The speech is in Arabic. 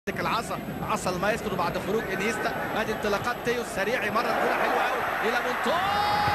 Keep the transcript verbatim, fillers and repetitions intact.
العصا عصا المايسترو بعد خروج انيستا. ادي انطلاقات تيو السريع، مره كوره حلوه قوي الى مونتو.